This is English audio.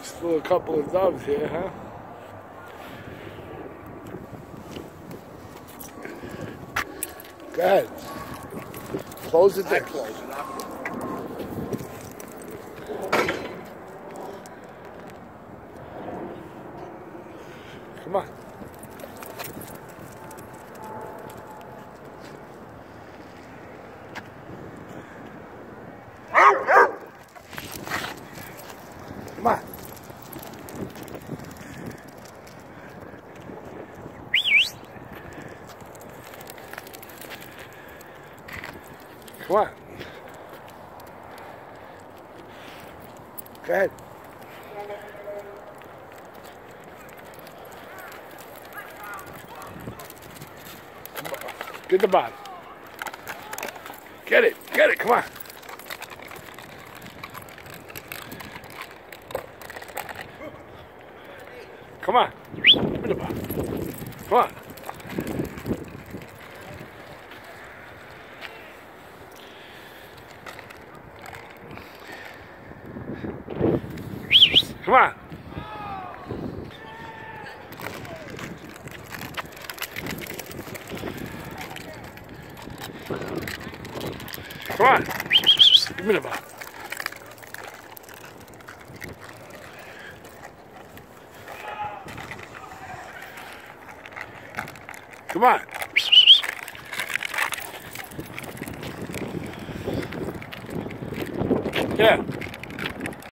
Still a couple of doves here, huh? Go ahead. Close it there. Come on. Come on. Come on. Go ahead. Get the bottom. Get it. Get it. Come on. Come on. Give me the bottom. Come on. Come on. Come on. Give me the ball. Come on. Yeah.